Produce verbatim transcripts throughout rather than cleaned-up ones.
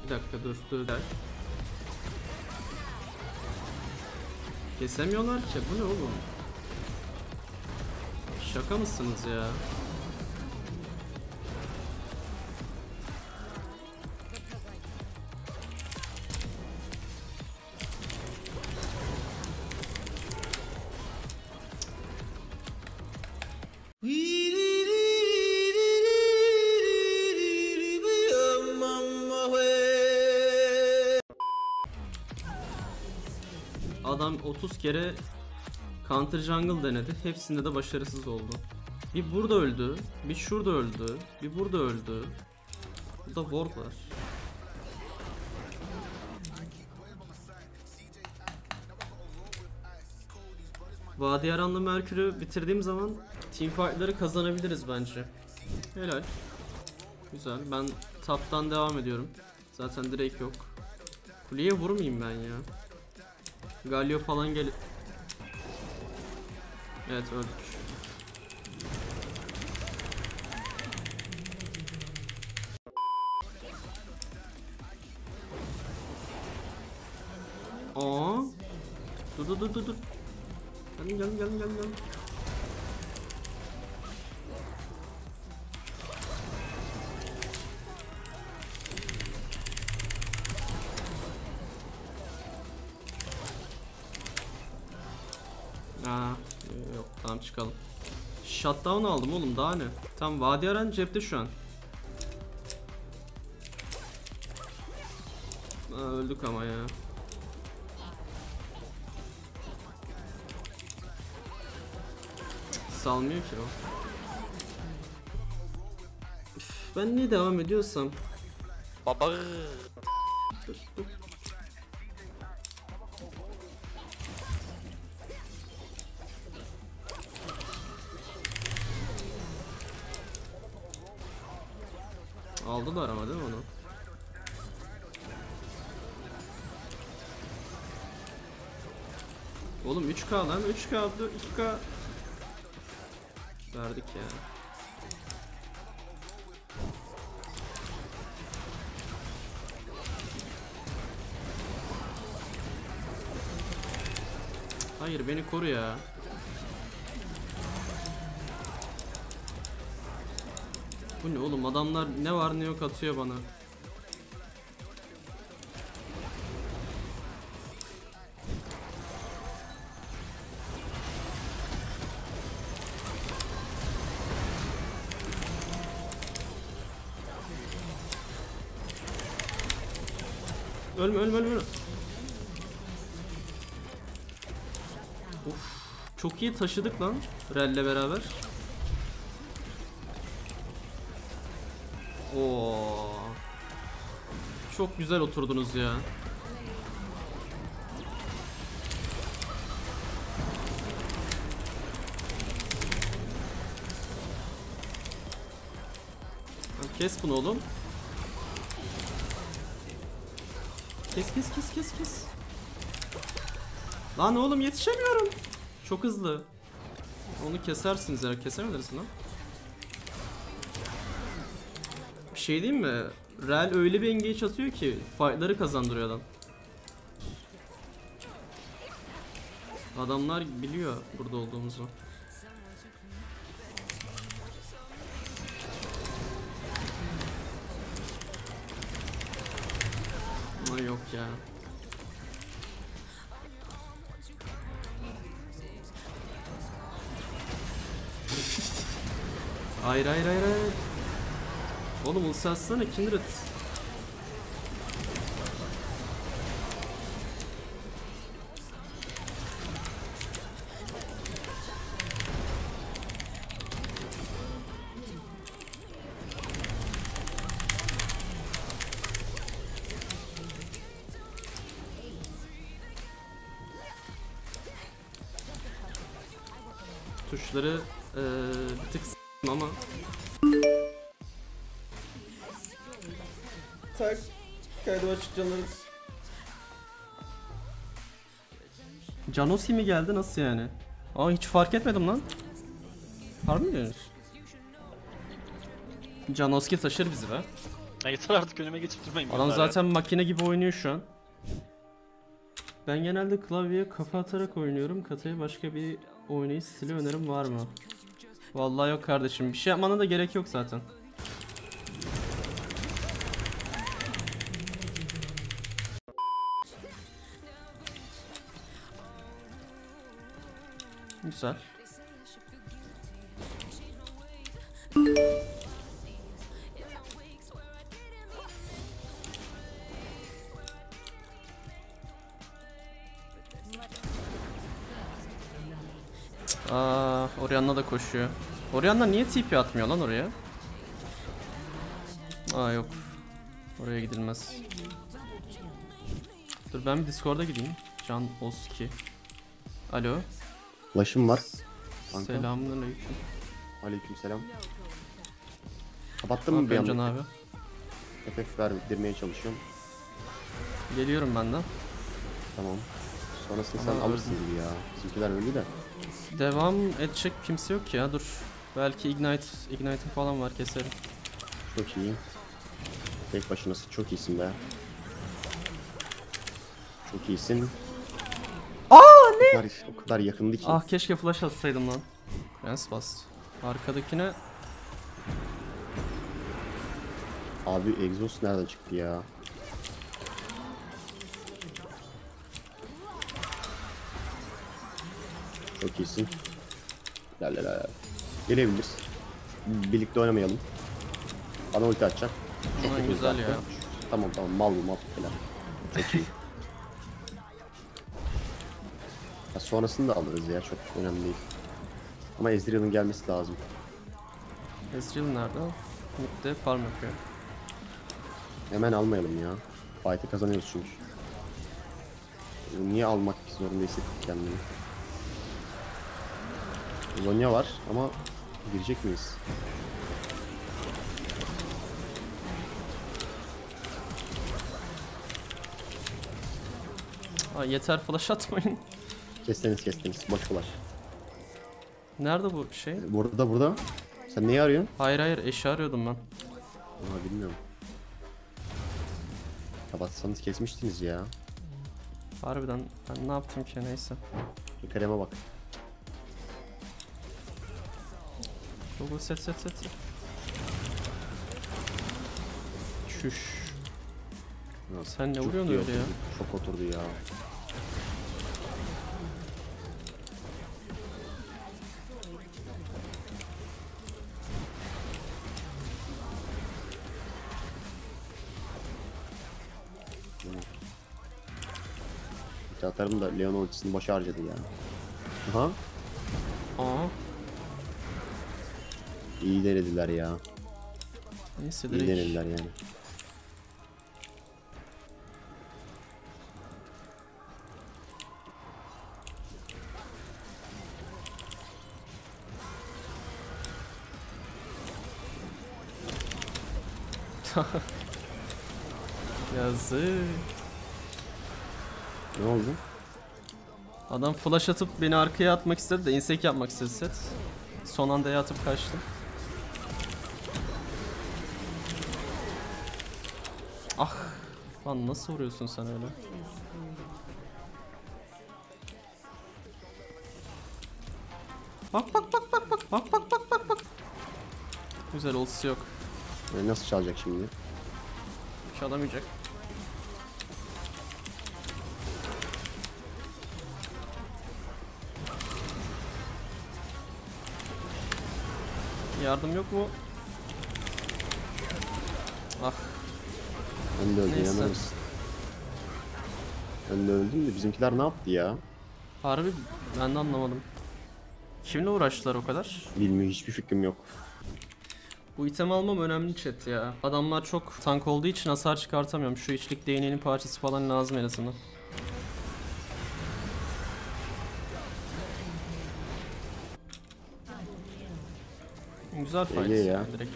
Bir dakika dur dur der. Kesemiyorlar ki. Bu ne oğlum? Şaka mısınız ya? Adam otuz kere counter jungle denedi. Hepsinde de başarısız oldu. Bir burada öldü, bir şurada öldü, bir burada öldü. Burada ward var. Vadiyaran'la Merkür'ü bitirdiğim zaman teamfight'ları kazanabiliriz bence. Helal. Güzel. Ben taptan devam ediyorum. Zaten direkt yok. Kuleye vurmayayım ben ya. Galio falan gel. Evet öldük. Aa. Dur dur dur dur dur. Gelin gelin gelin gelin gelin. Aa, yok tamam çıkalım. Shutdown aldım oğlum daha ne? Tam Vadiyaran cepte şu an. Aa, öldük ama ya. Salmıyor ki o. Üf, ben niye devam ediyorsam. Baba. Dur, dur. Aldılar ama değil mi onu? Oğlum üç K lan, üç K dur iki K verdik ya. Hayır beni koru ya. Bu ne oğlum, adamlar ne var ne yok atıyor bana. Ölme ölme ölme. Of, çok iyi taşıdık lan Rel'le beraber. Oo. Çok güzel oturdunuz ya. Kes bunu oğlum. Kes kes kes kes kes. Lan oğlum yetişemiyorum. Çok hızlı. Onu kesersiniz ya. Kesemediniz lan. Bir şey diyeyim mi? Real öyle bir engage atıyor ki fight'ları kazandırıyor adam. Adamlar biliyor burada olduğumuzu. Ama yok ya. Hayır hayır hayır hayır. Oğlum ulti atsana Kindred. Tuşları ee, bir tık s**tim ama. Tak. Kaydı açık canlarım. Janoski mi geldi, nasıl yani? Aa hiç fark etmedim lan. Harbi mi diyorsunuz? Janoski taşır bizi be. Ya yeter artık önüme geçip durmayın. Adam zaten makine gibi oynuyor şu an. Ben genelde klavyeye kafa atarak oynuyorum. Kataya başka bir oynayış stili önerim var mı? Vallahi yok kardeşim. Bir şey yapmana da gerek yok zaten. Güzel. Aa, Orianna da koşuyor. Orianna niye T P atmıyor lan oraya? Aa yok. Oraya gidilmez. Dur ben bir Discord'a gideyim. Can Oski. Alo. Ulaşım var. Kanka. Selamünaleyküm. Aleykümselam. Kapattın Ne mı bir yapıyorsun anda? Can abi? F F verdirmeye çalışıyorum. Geliyorum ben de. Tamam. Sonrasında Aha, sen alırsın öldüm. gibi ya. Bizimkiler öldü de. Devam edecek kimse yok ya, dur. Belki Ignite, Ignite falan var, keserim. Çok iyi. Tek başınasın. Çok iyisin be. Çok iyisin. Aa ne? O kadar, o kadar yakındı ki. Ah keşke flash atsaydım lan. Prens bastı. Arkadakine Abi egzoz nereden çıktı ya? Çok iyisin. La la la. Gelebiliriz. Birlikte oynamayalım. Bana ulti atacak. Çok Aman kötü güzel ulti ya. attı. Tamam tamam mal bu mal falan. Çok iyi. Ya sonrasını da alırız ya, çok önemli değil. Ama Ezreal'ın gelmesi lazım. Ezreal nerede? Mid'de farm yapıyor. Hemen almayalım ya. Fight'ı kazanıyoruz çünkü. Niye almak zorunda hissettik kendini? Zonya var ama girecek miyiz? Aa yeter, flash atmayın. Kestiniz kestiniz. Boş flash. Nerede bu şey? Burada burada. Sen neyi arıyorsun? Hayır hayır, eşi arıyordum ben. Aa bilmiyorum. Kapatsanız kesmiştiniz ya. Harbiden ben ne yaptım ki, neyse. Kreme bak. Google set set set set. Şuş. Sen ne Çok vuruyorsun iyi öyle ya? oturdu, çok oturdu ya. Bir atarım da Leon ultisini boşa harcadı ya. Aha. Aa. İyi denediler ya. Neyse İyi direkt. denediler yani. Yazık. Ne oldu? Adam flash atıp beni arkaya atmak istedi de insek yapmak istedi set. Son anda E atıp kaçtım. Ah. Lan nasıl vuruyorsun sen öyle? Bak bak bak bak bak bak bak bak bak bak. Güzel, ultisi yok. Yani nasıl çalacak şimdi? Çalamayacak. Yardım yok mu? Ah. Ben de öldüm Neyse. yanarız. Ben de öldüm de bizimkiler ne yaptı ya? Harbi ben de anlamadım. Kimle uğraştılar o kadar? Bilmiyorum, hiçbir fikrim yok. Bu item almam önemli chat ya. Adamlar çok tank olduğu için hasar çıkartamıyorum. Şu içlik değneğinin parçası falan lazım en azından. Güzel fight İyi ya. direkt.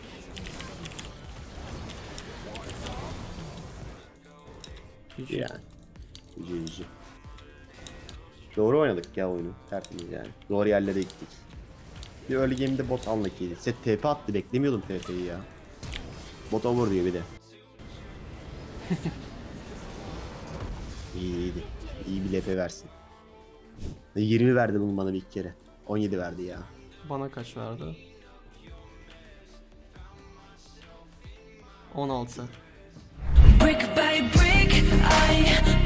G G. Yani. Cici cici. Doğru oynadık ya oyunu. Tertemiz yani. Doğru yerlere gittik. Bir early game'de bot unlucky'ydi. Set T P attı, beklemiyordum T P'yi ya. Bot over diyor bir de. İyi iyiydi. İyi bir L P versin. yirmi verdi bunu bana bir iki kere. on yedi verdi ya. Bana kaç verdi? on altı. Brick by brick, I